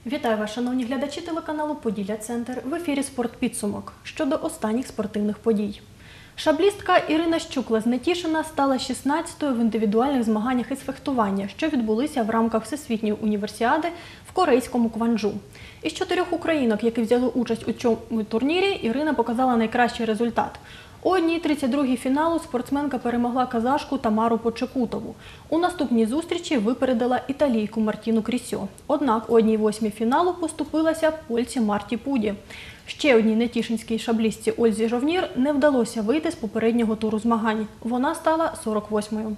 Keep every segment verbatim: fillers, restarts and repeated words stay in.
Вітаю вас, шановні глядачі телеканалу «Поділля-Центр». В ефірі «Спортпідсумок» щодо останніх спортивних подій. Шаблістка Ірина Щукла з Нетішина стала шістнадцятою в індивідуальних змаганнях із фехтування, що відбулися в рамках Всесвітньої універсіади в корейському Кванджу. Із чотирьох українок, які взяли участь у цьому турнірі, Ірина показала найкращий результат. У одній тридцять другій фіналу спортсменка перемогла казашку Тамару Почекутову. У наступній зустрічі випередила італійку Мартіну Крісьо. Однак у одній восьмій фіналу поступилася польці Марті Пуді. Ще одній нетішинській шаблістці Ользі Жовнір не вдалося вийти з попереднього туру змагань. Вона стала сорок восьмою.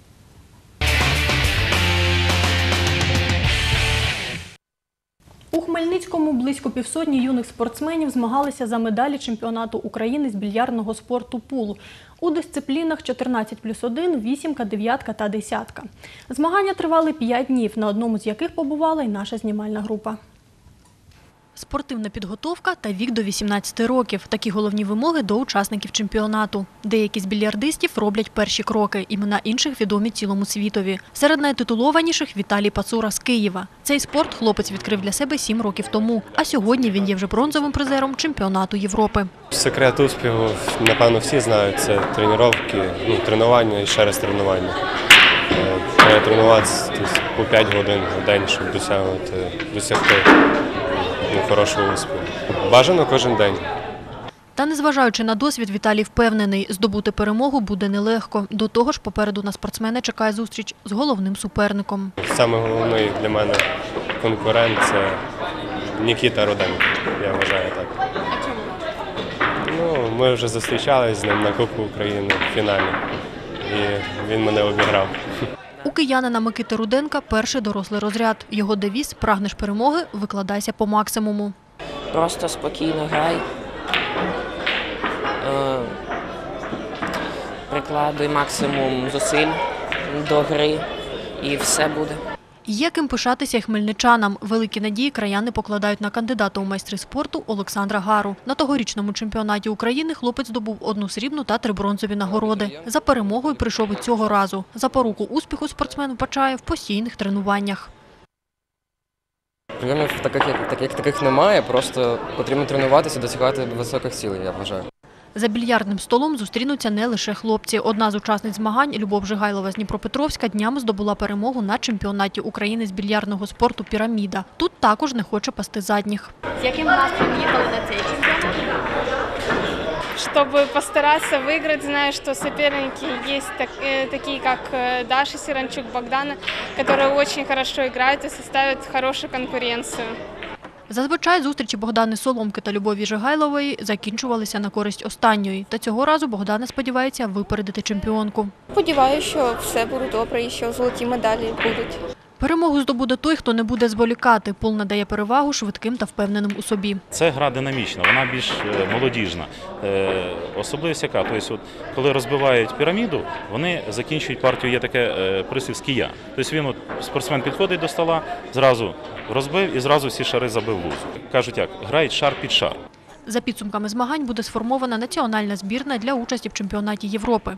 У Хмельницькому близько півсотні юних спортсменів змагалися за медалі чемпіонату України з більярдного спорту «Пул» у дисциплінах чотирнадцять плюс один, вісімка, дев'ятка та десятка. Змагання тривали п'ять днів, на одному з яких побувала й наша знімальна група. Спортивна підготовка та вік до вісімнадцяти років – такі головні вимоги до учасників чемпіонату. Деякі з більярдистів роблять перші кроки, імена інших відомі цілому світові. Серед найтитулованіших – Віталій Пацура з Києва. Цей спорт хлопець відкрив для себе сім років тому, а сьогодні він є вже бронзовим призером чемпіонату Європи. Секрет успіху, напевно, всі знають – це тренування, ну, тренування і ще раз тренування. Треба тренуватися по п'ять годин в день, щоб досягнути, досягти хорошого успіху. Бажано кожен день. Та незважаючи на досвід, Віталій впевнений, здобути перемогу буде нелегко. До того ж, попереду на спортсмена чекає зустріч з головним суперником. Саме головний для мене конкурент – це Нікіта Руденко, я вважаю так. А чому? Ну, ми вже зустрічалися з ним на Кубку України в фіналі, і він мене обіграв. У киянина Микити Руденка перший дорослий розряд. Його девіз «Прагнеш перемоги – викладайся по максимуму». Просто спокійно грай, прикладуй максимум зусиль до гри і все буде. Є ким пишатися й хмельничанам. Великі надії краяни покладають на кандидата у майстри спорту Олександра Гару. На тогорічному чемпіонаті України хлопець здобув одну срібну та три бронзові нагороди. За перемогою прийшов і цього разу. Запоруку успіху спортсмен вбачає в постійних тренуваннях. Проблем таких, як, як таких немає, просто потрібно тренуватися і досягати високих цілей, я вважаю. За більярдним столом зустрінуться не лише хлопці. Одна з учасниць змагань, Любов Жигайлова з Дніпропетровська, днями здобула перемогу на чемпіонаті України з більярдного спорту «Піраміда». Тут також не хоче пасти задніх. З яким настроєм їхали на цей чемпіонат? Чтобы постараться выиграть, знаю, что соперники есть так, э, такие, как э, Даша Сиранчук, Богдана, которые очень хорошо играют и составят хорошую конкуренцию. Зазвичай зустрічі Богдани Соломки та Любові Жигайлової закінчувалися на користь останньої. Та цього разу Богдана сподівається випередити чемпіонку. Сподіваюся, що все буде добре і що золоті медалі будуть. Перемогу здобуде той, хто не буде зволікати. Пул надає перевагу швидким та впевненим у собі. Це гра динамічна, вона більш молодіжна. Особливість яка? Тобто, коли розбивають піраміду, вони закінчують партію, є таке прислів з кия. Тобто він, от, спортсмен підходить до стола, зразу розбив і зразу всі шари забив лузу. Кажуть як, грають шар під шар. За підсумками змагань буде сформована національна збірна для участі в чемпіонаті Європи.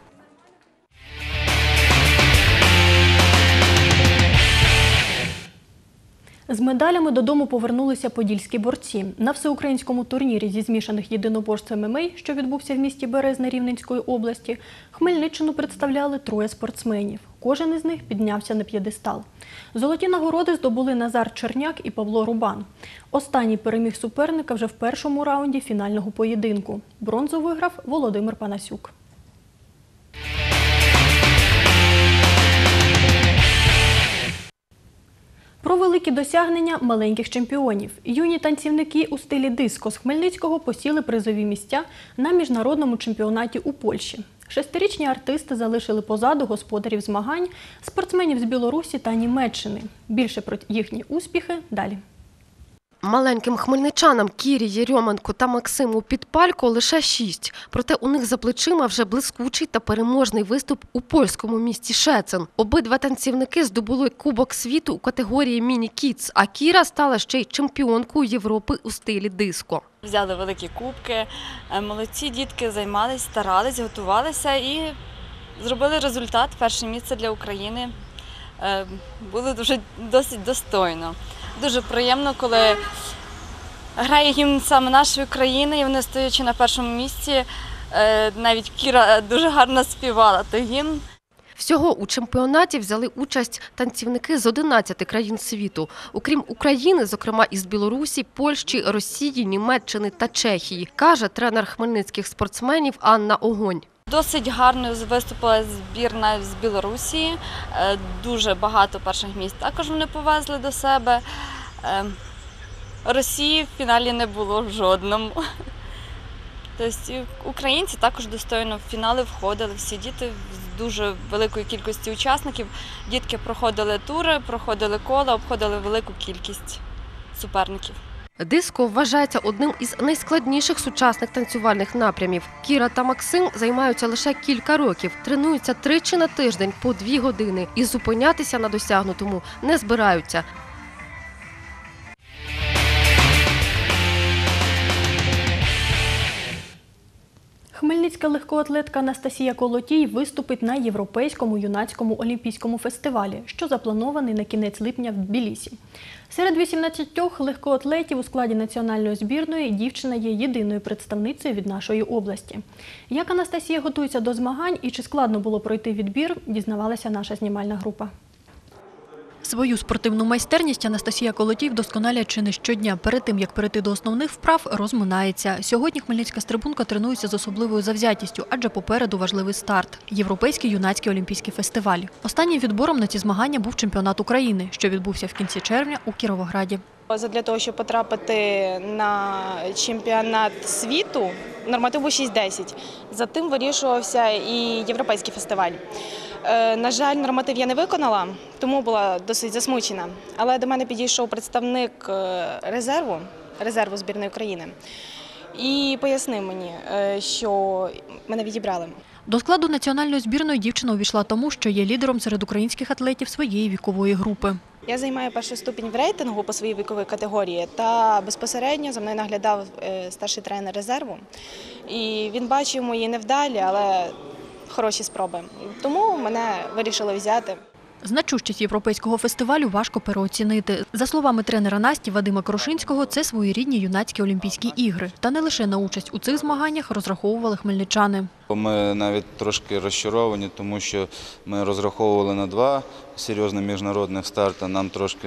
З медалями додому повернулися подільські борці. На всеукраїнському турнірі зі змішаних єдиноборств ем ем а, що відбувся в місті Березне Рівненської області, Хмельниччину представляли троє спортсменів. Кожен із них піднявся на п'єдестал. Золоті нагороди здобули Назар Черняк і Павло Рубан. Останній переміг суперника вже в першому раунді фінального поєдинку. Бронзу виграв Володимир Панасюк. Про великі досягнення маленьких чемпіонів. Юні танцівники у стилі диско з Хмельницького посіли призові місця на міжнародному чемпіонаті у Польщі. Шестирічні артисти залишили позаду господарів змагань, спортсменів з Білорусі та Німеччини. Більше про їхні успіхи далі. Маленьким хмельничанам Кірі Єрьоменко та Максиму Підпалько лише шість. Проте у них за плечима вже блискучий та переможний виступ у польському місті Шецен. Обидва танцівники здобули Кубок світу у категорії міні-кідс, а Кіра стала ще й чемпіонкою Європи у стилі диско. Взяли великі кубки, молодці дітки займались, старались, готувалися і зробили результат. Перше місце для України. Е, Було дуже досить достойно. Дуже приємно, коли грає гімн саме нашої країни, і вони, стоячи на першому місці, е, навіть Кіра дуже гарно співала той гімн. Всього у чемпіонаті взяли участь танцівники з одинадцяти країн світу. Окрім України, зокрема із Білорусі, Польщі, Росії, Німеччини та Чехії, каже тренер хмельницьких спортсменів Анна Огонь. Досить гарно виступила збірна з Білорусі, е, дуже багато перших місць також вони повезли до себе. Е, Росії в фіналі не було в жодному. Тобто українці також достойно в фінали входили, всі діти з дуже великою кількістю учасників. Дітки проходили тури, проходили кола, обходили велику кількість суперників. Диско вважається одним із найскладніших сучасних танцювальних напрямів. Кіра та Максим займаються лише кілька років, тренуються тричі на тиждень по дві години і зупинятися на досягнутому не збираються. Хмельницька легкоатлетка Анастасія Колотій виступить на Європейському юнацькому олімпійському фестивалі, що запланований на кінець липня в Тбілісі. Серед вісімнадцятьох легкоатлетів у складі національної збірної дівчина є єдиною представницею від нашої області. Як Анастасія готується до змагань і чи складно було пройти відбір, дізнавалася наша знімальна група. Свою спортивну майстерність Анастасія Колотій вдосконалює чи не щодня. Перед тим, як перейти до основних вправ, розминається. Сьогодні хмельницька стрибунка тренується з особливою завзятістю, адже попереду важливий старт – Європейський юнацький олімпійський фестиваль. Останнім відбором на ці змагання був чемпіонат України, що відбувся в кінці червня у Кіровограді. Для того, щоб потрапити на чемпіонат світу, норматив був шість десять. За тим вирішувався і європейський фестиваль. На жаль, норматив я не виконала, тому була досить засмучена. Але до мене підійшов представник резерву, резерву збірної України, і пояснив мені, що мене відібрали. До складу національної збірної дівчина увійшла тому, що є лідером серед українських атлетів своєї вікової групи. Я займаю перший ступінь в рейтингу по своїй віковій категорії, та безпосередньо за мною наглядав старший тренер резерву. І він бачив мої невдалі, але хороші спроби. Тому мене вирішили взяти. Значущість європейського фестивалю важко переоцінити. За словами тренера Насті Вадима Крошинського, це своєрідні юнацькі олімпійські ігри. Та не лише на участь у цих змаганнях розраховували хмельничани. Ми навіть трошки розчаровані, тому що ми розраховували на два серйозні міжнародних старти. Нам трошки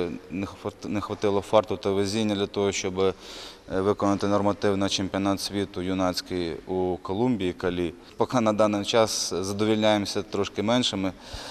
не хватило фарту та везіння для того, щоб виконати норматив на чемпіонат світу юнацький у Колумбії, Калі. Поки на даний час задовольняємося трошки меншими,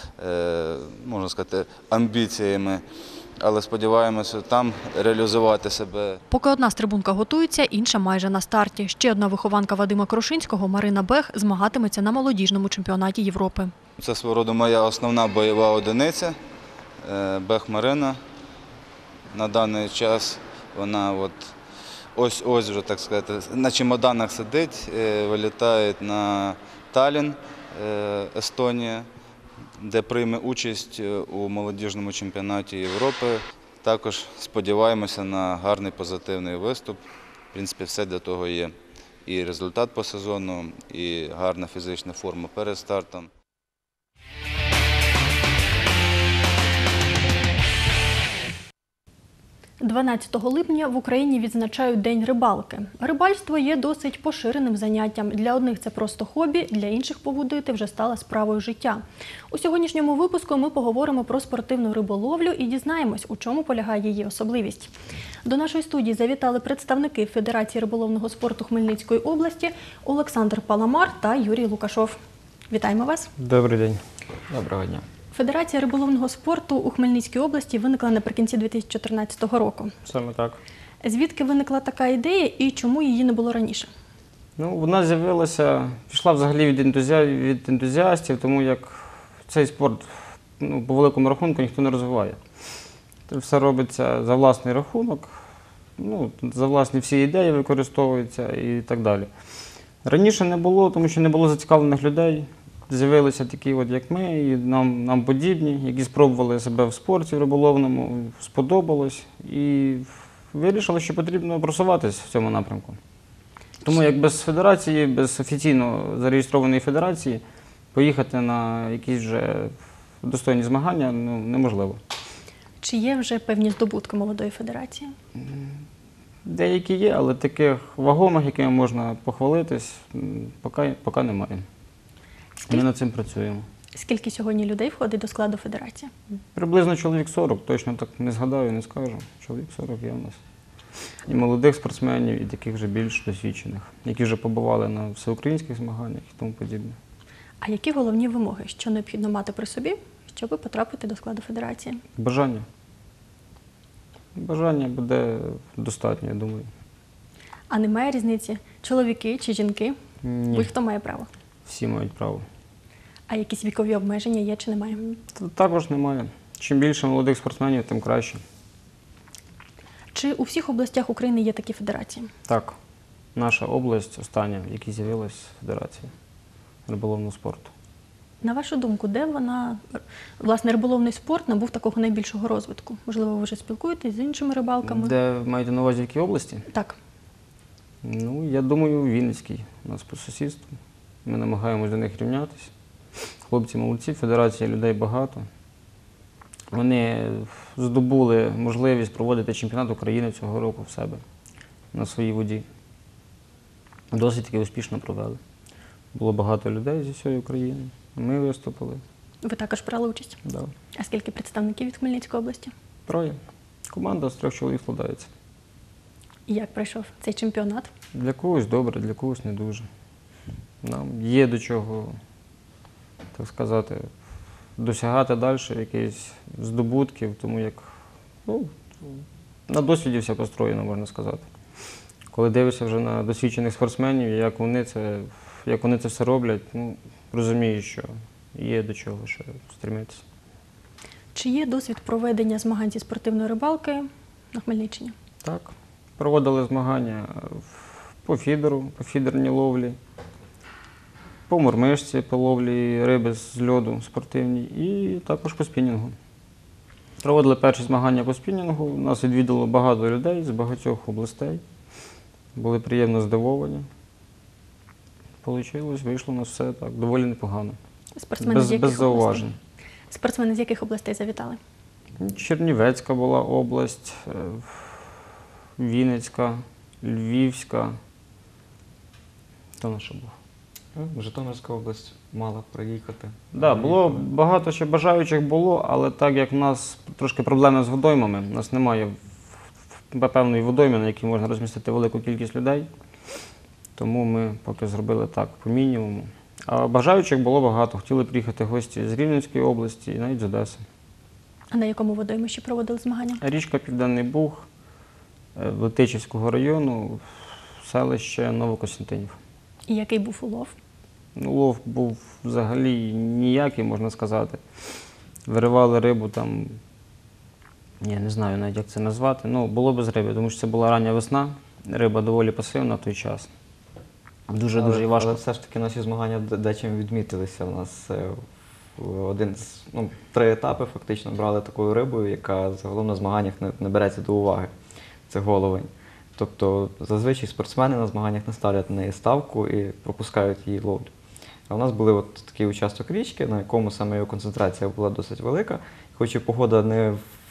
можна сказати, амбіціями. Але сподіваємося там реалізувати себе. Поки одна стрибунка готується, інша майже на старті. Ще одна вихованка Вадима Крошинського, Марина Бех, змагатиметься на молодіжному чемпіонаті Європи. Це свого роду моя основна бойова одиниця, Бех Марина. На даний час вона от ось-ось вже, так сказати, на чемоданах сидить, вилітає на Таллін, Естонія, де прийме участь у молодіжному чемпіонаті Європи. Також сподіваємося на гарний позитивний виступ. В принципі, все для того є. І результат по сезону, і гарна фізична форма перед стартом. дванадцятого липня в Україні відзначають День рибалки. Рибальство є досить поширеним заняттям. Для одних це просто хобі, для інших повудити вже стала справою життя. У сьогоднішньому випуску ми поговоримо про спортивну риболовлю і дізнаємось, у чому полягає її особливість. До нашої студії завітали представники Федерації риболовного спорту Хмельницької області Олександр Паламар та Юрій Лукашов. Вітаємо вас. Добрий день. Доброго дня. Федерація риболовного спорту у Хмельницькій області виникла наприкінці дві тисячі чотирнадцятого року. Саме так. Звідки виникла така ідея і чому її не було раніше? Ну, вона з'явилася, пішла взагалі від, ентузіа... від ентузіастів, тому як цей спорт, ну, по великому рахунку ніхто не розвиває. Це все робиться за власний рахунок, ну, за власні всі ідеї використовуються і так далі. Раніше не було, тому що не було зацікавлених людей. З'явилися такі, от, як ми, і нам, нам подібні, які спробували себе в спорті риболовному, сподобалось і вирішили, що потрібно просуватись в цьому напрямку. Тому як без федерації, без офіційно зареєстрованої федерації, поїхати на якісь вже достойні змагання ну, неможливо. Чи є вже певні здобутки молодої федерації? Деякі є, але таких вагомих, якими можна похвалитись, м, поки, поки немає. Ми над цим працюємо. Скільки сьогодні людей входить до складу федерації? Приблизно чоловік сорок, точно так не згадаю, не скажу. Чоловік сорок є в нас. І молодих спортсменів, і таких вже більш досвідчених, які вже побували на всеукраїнських змаганнях і тому подібне. А які головні вимоги, що необхідно мати при собі, щоб потрапити до складу федерації? Бажання. Бажання буде достатньо, я думаю. А немає різниці, чоловіки чи жінки? Ні. Будь-хто має право. Всі мають право. А якісь вікові обмеження є чи немає? Також немає. Чим більше молодих спортсменів, тим краще. Чи у всіх областях України є такі федерації? Так, наша область остання, в якій з'явилась федерація риболовного спорту. На вашу думку, де вона, власне, риболовний спорт набув такого найбільшого розвитку? Можливо, ви вже спілкуєтесь з іншими рибалками? Де маєте на увазі, в якій області? Так. Ну, я думаю, у Вінницькій. У нас по сусідству. Ми намагаємось до них рівнятися. Хлопці молодці, федерації людей багато. Вони здобули можливість проводити чемпіонат України цього року в себе на своїй воді. Досить таки успішно провели. Було багато людей зі всієї України. Ми виступили. Ви також брали участь? Да. А скільки представників від Хмельницької області? Троє. Команда з трьох чоловік складається. І як пройшов цей чемпіонат? Для когось добре, для когось не дуже. Нам є до чого, так сказати, досягати далі якихось здобутків, тому як ну, на досвіді все построєно, можна сказати. Коли дивишся вже на досвідчених спортсменів, як вони це, як вони це все роблять, ну, розумієш, що є до чого ще стремитися. Чи є досвід проведення змагань зі спортивної рибалки на Хмельниччині? Так. Проводили змагання по фідеру, по фідерній ловлі, по мормишці, по ловлі риби з льоду спортивній і також по спінінгу. Проводили перші змагання по спінінгу, нас відвідало багато людей з багатьох областей. Були приємно здивовані. Получилось, вийшло у нас все так, доволі непогано. Спортсмени без, з яких без зауважень. областей? Спортсмени з яких областей завітали? Чернівецька була область, е, Вінницька, Львівська. Хто наша була? Житомирська область мала приїхати. Так, да, було багато ще бажаючих було, але так як в нас трошки проблеми з водоймами, у нас немає певної водойми, на якій можна розмістити велику кількість людей, тому ми поки зробили так, по мінімуму. А бажаючих було багато, хотіли приїхати гості з Рівненської області і навіть з Одеси. А на якому водоймищі проводили змагання? Річка Південний Буг, Летичівського району, селище Новокостянтинів. І який був улов? Ну, улов був взагалі ніякий, можна сказати. Виривали рибу там, я не знаю навіть, як це назвати, ну, було без риби, тому що це була рання весна, риба доволі пасивна в той час. Дуже-дуже але, важко. Але все ж таки наші змагання дечим відмітилися. У нас один з, ну, три етапи фактично брали такою рибою, яка загалом на змаганнях не, не береться до уваги. Це головень. Тобто зазвичай спортсмени на змаганнях не ставлять на неї ставку і пропускають її ловлю. А у нас був от такий участок річки, на якому саме його концентрація була досить велика. Хоч і погода не,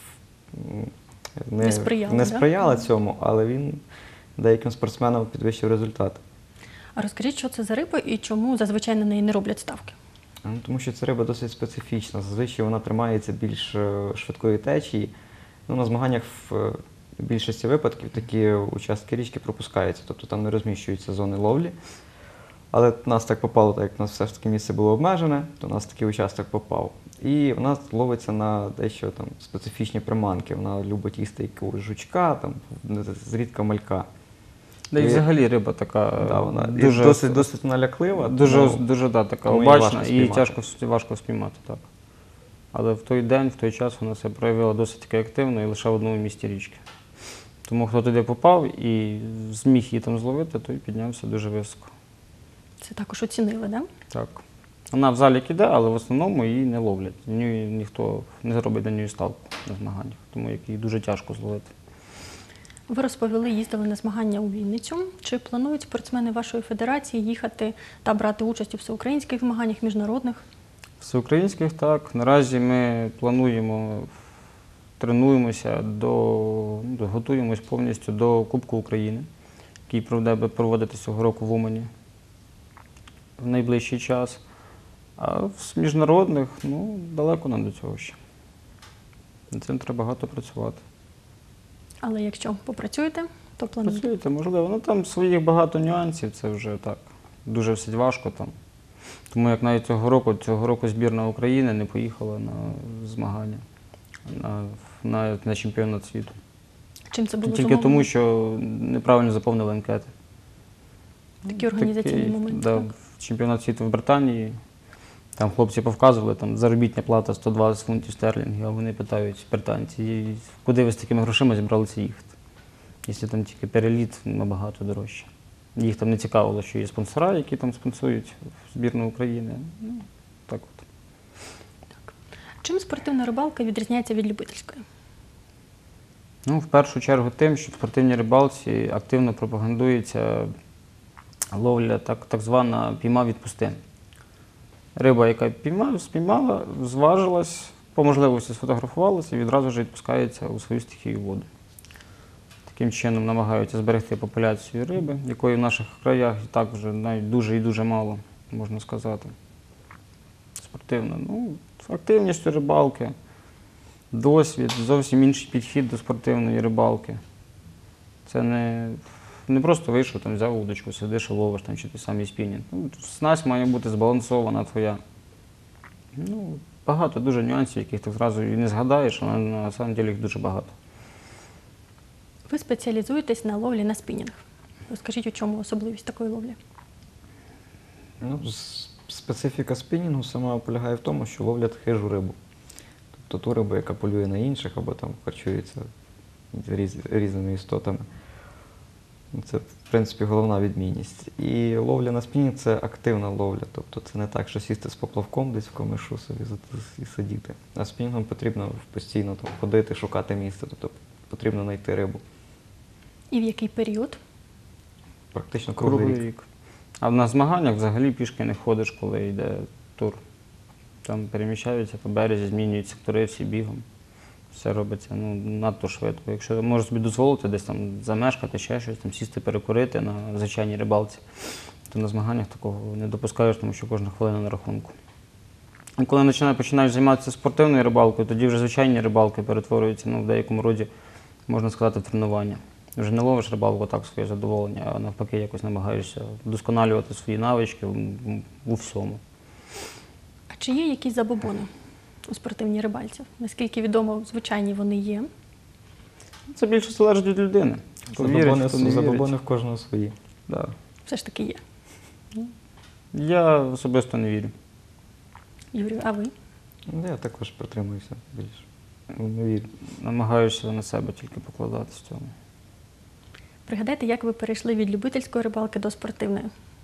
не, не сприяла, не сприяла да? цьому, але він деяким спортсменам підвищив результат. А розкажіть, що це за риба і чому зазвичай на неї не роблять ставки? Ну, тому що ця риба досить специфічна. Зазвичай вона тримається більш швидкої течії. Ну, на змаганнях в більшості випадків такі участки річки пропускаються, тобто там не розміщуються зони ловлі. Але в нас так попало, так як у нас все ж таки місце було обмежене, то у нас такий участок попав. І вона ловиться на дещо там специфічні приманки. Вона любить їсти якогось жучка, там, зрідка малька. Да, і, і взагалі риба така, да, вона дуже, досить, досить наляклива. Дуже, ну, дуже да, така обачна і тяжко, важко спіймати. Так. Але в той день, в той час вона себе проявила досить таки активно і лише в одному місці річки. Тому хто туди попав і зміг її там зловити, той піднявся дуже високо. Це також оцінили, так? Так. Вона в залік іде, але в основному її не ловлять. Ні, ніхто не зробить на неї ставку на змаганнях, тому як її дуже тяжко зловити. Ви розповіли, їздили на змагання у Вінницю. Чи планують спортсмени вашої федерації їхати та брати участь у всеукраїнських змаганнях, міжнародних? Всеукраїнських так. Наразі ми плануємо, тренуємося, до, ну, готуємось повністю до Кубку України, який буде проводитися цього року в Умані в найближчий час. А з міжнародних, ну, далеко нам до цього ще. Над цим треба багато працювати. Але якщо попрацюєте, то плануєте? Працюєте, можливо. Ну, там своїх багато нюансів, це вже так, дуже все важко там. Тому як навіть цього року, цього року збірна України не поїхала на змагання, на, на, на чемпіонат світу. Чим це було Тільки зумовлено? тому, що неправильно заповнили анкети. Такі організаційні Такий, моменти. Да, так? чемпіонат світу в Британії, там хлопці повказували, там заробітня плата сто двадцять фунтів стерлінгів, а вони питають британці, куди ви з такими грошима зібралися їхати? Якщо там тільки переліт, набагато дорожче. Їх там не цікавило, що є спонсора, які там спонсують збірну України. Ну, так от. Чим спортивна рибалка відрізняється від любительської? Ну, в першу чергу тим, що в спортивній рибалці активно пропагандується ловля, так, так звана піймав-відпусти. Риба, яка піймала, спіймала, зважилась, по можливості сфотографувалася і відразу ж відпускається у свою стихію воду. Таким чином намагаються зберегти популяцію риби, якої в наших краях і так вже навіть дуже і дуже мало, можна сказати. Спортивна. Ну, активність рибалки, досвід, зовсім інший підхід до спортивної рибалки. Це не, не просто вийшов, там, взяв удочку, сидиш і ловиш, там, чи той самий спінінг. Ну, снасть має бути збалансована твоя. Ну, багато дуже нюансів, яких ти зразу і не згадаєш, але на самом деле їх дуже багато. Ви спеціалізуєтесь на ловлі на спінінг. Розкажіть, у чому особливість такої ловлі? Ну, специфіка спінінгу сама полягає в тому, що ловлять хижу рибу. Тобто ту рибу, яка полює на інших, або там харчується різ, різними істотами. Це, в принципі, головна відмінність. І ловля на спінінг – це активна ловля. Тобто це не так, що сісти з поплавком десь в комишу собі і сидіти. А спінінгом потрібно постійно там, ходити, шукати місце. Тобто потрібно знайти рибу. І в який період? Практично круглий рік. рік. А на змаганнях взагалі пішки не ходиш, коли йде тур. Там переміщаються по березі, змінюють сектори всі бігом. Все робиться ну, надто швидко. Якщо можеш собі дозволити десь там замешкати, ще щось, там, сісти, перекурити на звичайній рибалці, то на змаганнях такого не допускаєш, тому що кожна хвилина на рахунку. І коли починаєш займатися спортивною рибалкою, тоді вже звичайні рибалки перетворюються ну, в деякому роді, можна сказати, в тренування. Вже не ловиш рибалку так своє задоволення, а навпаки якось намагаєшся вдосконалювати свої навички у всьому. А чи є якісь забобони у спортивній рибальці? Наскільки відомо, звичайні вони є? Це більше залежить від людини. Забобони, забобони в кожного свої. Да. Все ж таки є. Я особисто не вірю. Юрію, а ви? Я також притримуюся більше. Не вірю. Намагаюся на себе тільки покладатися в цьому. Пригадайте, як ви перейшли від любительської рибалки до спортивної?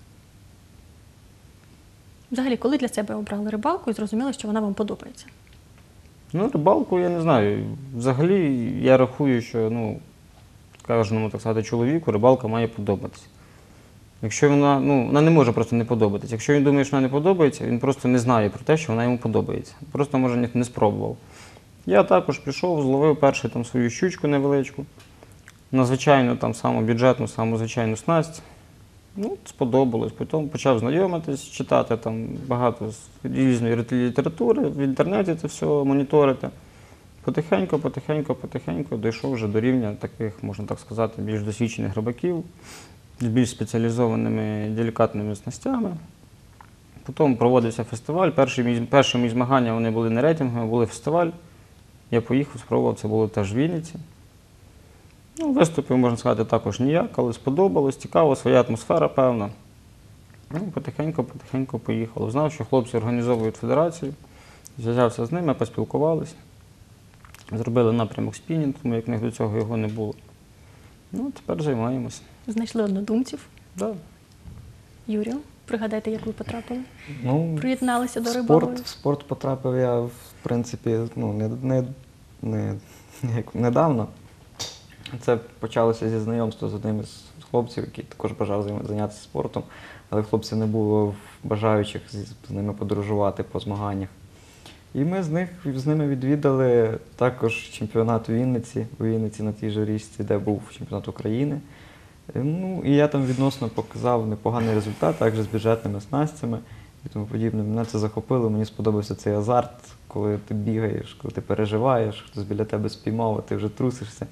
Взагалі, коли для себе обрали рибалку і зрозуміли, що вона вам подобається? Ну, рибалку я не знаю. Взагалі, я рахую, що, ну, кожному, так сказати, чоловіку рибалка має подобатися. Якщо вона, ну, вона не може просто не подобатися. Якщо він думає, що вона не подобається, він просто не знає про те, що вона йому подобається. Просто, може, ніхто не спробував. Я також пішов, зловив першу там свою щучку невеличку. На звичайну, там, саму бюджетну, саму звичайну снасть. Ну, сподобалось. Потім почав знайомитись, читати там багато різної літератури, в інтернеті це все моніторити. Потихеньку, потихеньку, потихеньку дійшов вже до рівня таких, можна так сказати, більш досвідчених рибаків, з більш спеціалізованими делікатними снастями. Потім проводився фестиваль. Перші мої, перші мої змагання вони були не рейтингові, були фестиваль. Я поїхав, спробував, це було теж в Вінниці. Ну, виступив, можна сказати, також ніяк, але сподобалось, цікаво, своя атмосфера, певна. Ну, потихеньку, потихеньку поїхав. Знав, що хлопці організовують федерацію, зв'язався з ними, поспілкувалися. Зробили напрямок спінінг, тому як в них до цього його не було. Ну, тепер займаємося. Знайшли однодумців? Так. Да. Юрію, пригадайте, як ви потрапили? Ну, приєдналися до спорт, риболовлі? В спорт потрапив я, в принципі, ну, не, не, не, недавно. Це почалося зі знайомства з одним із хлопців, які також бажали займа- зайнятися спортом, але хлопців не було бажаючих з з ними подорожувати по змаганнях. І ми з, них, з ними відвідали також чемпіонат у Вінниці, у Вінниці на тій же річці, де був чемпіонат України. Ну, і я там відносно показав непоганий результат, також з бюджетними снастями і тому подібне. Мене це захопило, мені сподобався цей азарт, коли ти бігаєш, коли ти переживаєш, хтось біля тебе спіймав, а ти вже трусишся.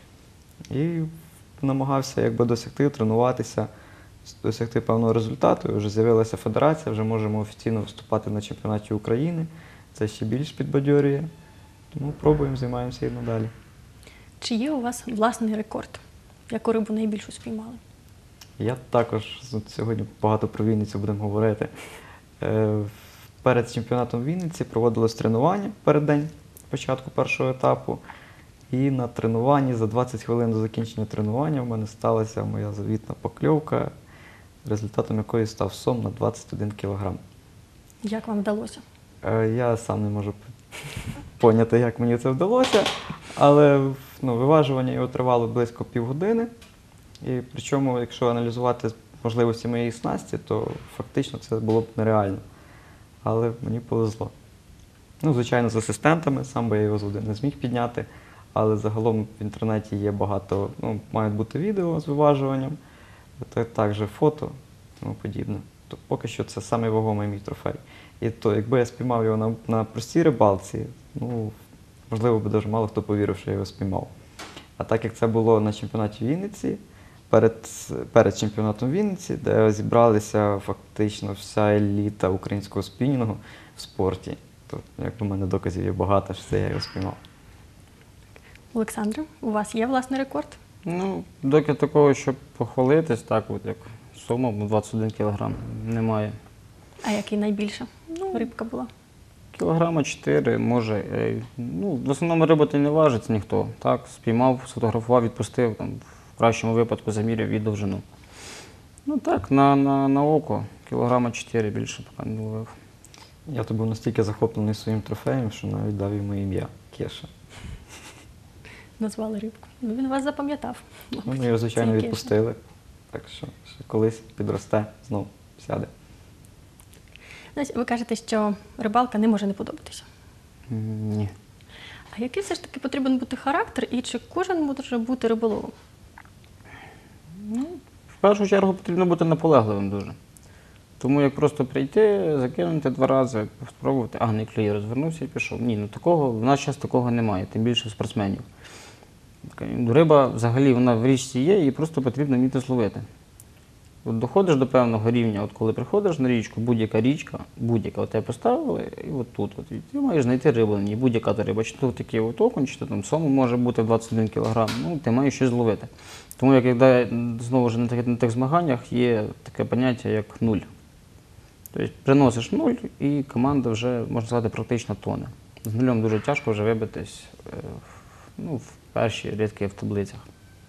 І намагався якби досягти, тренуватися, досягти певного результату. І вже з'явилася федерація, вже можемо офіційно виступати на чемпіонаті України. Це ще більш підбадьорює. Тому пробуємо, займаємося і надалі. Чи є у вас власний рекорд? Яку рибу найбільшу спіймали? Я також от сьогодні багато про Вінницю будемо говорити. Е, Перед чемпіонатом Вінниці проводилось тренування перед день початку першого етапу. І на тренуванні за двадцять хвилин до закінчення тренування в мене сталася моя завітна покльовка, результатом якої став сом на двадцять один кілограм. Як вам вдалося? Е, Я сам не можу поняти, як мені це вдалося, але ну, виважування його тривало близько півгодини. І причому, якщо аналізувати можливості моєї снасті, то фактично це було б нереально. Але мені повезло. Ну, звичайно, з асистентами, сам би я його з води не зміг підняти, але загалом в інтернеті є багато, ну, мають бути відео з виважуванням, та також фото і тому подібне. То поки що це самий вагомий мій трофей. І то, якби я спіймав його на, на простій рибалці, ну, можливо, би дуже мало хто повірив, що я його спіймав. А так як це було на чемпіонаті Вінниці, перед, перед чемпіонатом Вінниці, де зібралися фактично вся еліта українського спінінгу в спорті, то якби в мене доказів є багато, що це я його спіймав. Олександр, у вас є власний рекорд? Ну, доки такого, щоб похвалитись, так от як сума двадцять один кілограм, немає. А який найбільша рибка була? Кілограма чотири, може. е, Ну, в основному риба то й не важиться ніхто. Так, спіймав, сфотографував, відпустив, там, в кращому випадку заміряв і довжину. Ну так, на, на, на око кілограма чотири, більше поки не ловив. Я то був настільки захоплений своїм трофеєм, що навіть дав йому ім'я Кеша. Назвали рибку. Ну, він вас запам'ятав. Ну, ми його, звичайно, Це Кеша. відпустили. Так що, що колись підросте, знов сяде. Знаєте, ви кажете, що рибалка не може не подобатися. М, Ні. А який все ж таки потрібен бути характер і чи кожен може бути риболовом? В першу чергу потрібно бути наполегливим дуже. Тому як просто прийти, закинути два рази, спробувати, а не клює, розвернувся і пішов. Ні, ну такого, в нас зараз такого немає, тим більше спортсменів. Риба взагалі вона в річці є, її просто потрібно вміти зловити. От доходиш до певного рівня, от коли приходиш на річку, будь-яка річка, будь-яка, от тебе поставили, і от тут, от, і ти маєш знайти рибу на ній, будь-яка та риба, чи то такий от окунь, чи то там сома може бути двадцять один кілограм, ну ти маєш щось зловити. Тому як якщо, знову ж на тих, на тих змаганнях є таке поняття, як нуль. Тобто приносиш нуль, і команда вже, можна сказати, практично тоне. З нульом дуже тяжко вже вибитись е, ну, в перші рядки в таблицях.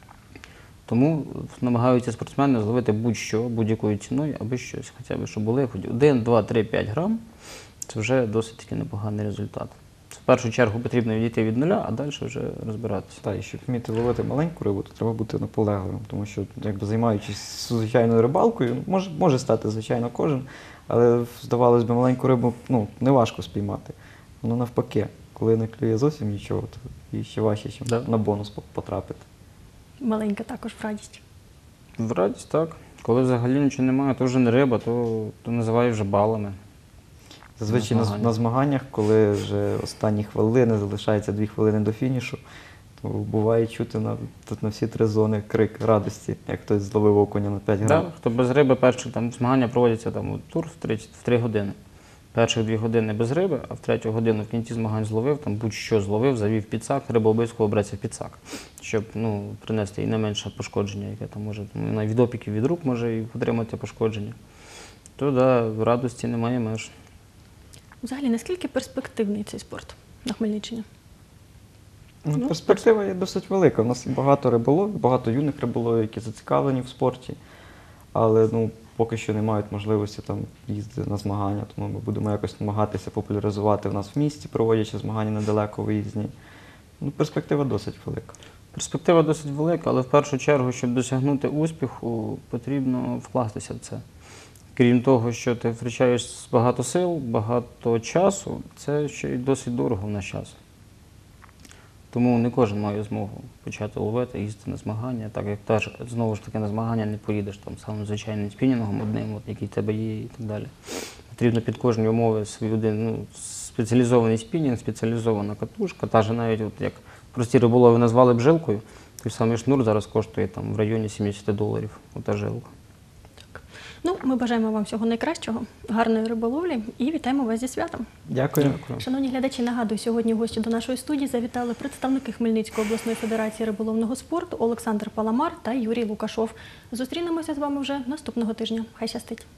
Тому намагаються спортсмени зловити будь-що, будь-якою ціною, аби щось, хоча б, щоб були хоч один, два, три, п'ять грам, це вже досить таки непоганий результат. В першу чергу потрібно відійти від нуля, а далі вже розбиратися. Так, і щоб вміти ловити маленьку рибу, то треба бути наполегливим, тому що, якби займаючись звичайною рибалкою, може, може стати, звичайно, кожен, але, здавалось би, маленьку рибу ну, не важко спіймати. Воно навпаки, коли не клює зовсім нічого, то і ще важче, ніж Да. на бонус потрапити. Маленька також в радість. В радість так. Коли взагалі нічого немає, то вже не риба, то, то називають вже балами. Зазвичай На на, змаганнях. на змаганнях, коли вже останні хвилини, залишається дві хвилини до фінішу, то буває чути на, тут на всі три зони крик радості, як хтось зловив окуня на п'ять грам. Да, хто без риби, перші там змагання проводяться там, от, тур в три, в три години. Перших дві години без риби, а в третю годину в кінці змагань зловив, там будь-що зловив, завів підсак, риба обов'язково береться в підсак, щоб ну, принести і не менше пошкодження, яке там може, ну, навіть від опіків від рук може і отримати пошкодження. То да, радості немає меж. Взагалі, наскільки перспективний цей спорт на Хмельниччині? Ну, перспектива є досить велика. У нас багато риболовів, багато юних риболовів, які зацікавлені в спорті, але ну, поки що не мають можливості там їздити на змагання, тому ми будемо якось намагатися популяризувати в нас в місті, проводячи змагання недалеко виїзні. Ну, перспектива досить велика. Перспектива досить велика, але в першу чергу, щоб досягнути успіху, потрібно вкластися в це. Крім того, що ти втрачаєш багато сил, багато часу, це ще й досить дорого в наш час. Тому не кожен має змогу почати ловити, їздити на змагання, так як теж, знову ж таки, на змагання не поїдеш там самим звичайним спінінгом одним, от, який в тебе є і так далі. Потрібно під кожні умови свій один ну, спеціалізований спінінг, спеціалізована катушка, та ж навіть, от, як прості риболови назвали бжилкою, той самий шнур зараз коштує там в районі сімдесят доларів, ота жилка. Ну, ми бажаємо вам всього найкращого, гарної риболовлі і вітаємо вас зі святом. Дякую. Шановні глядачі, нагадую, сьогодні гості до нашої студії завітали представники Хмельницької обласної федерації риболовного спорту Олександр Паламар та Юрій Лукашов. Зустрінемося з вами вже наступного тижня. Хай щастить!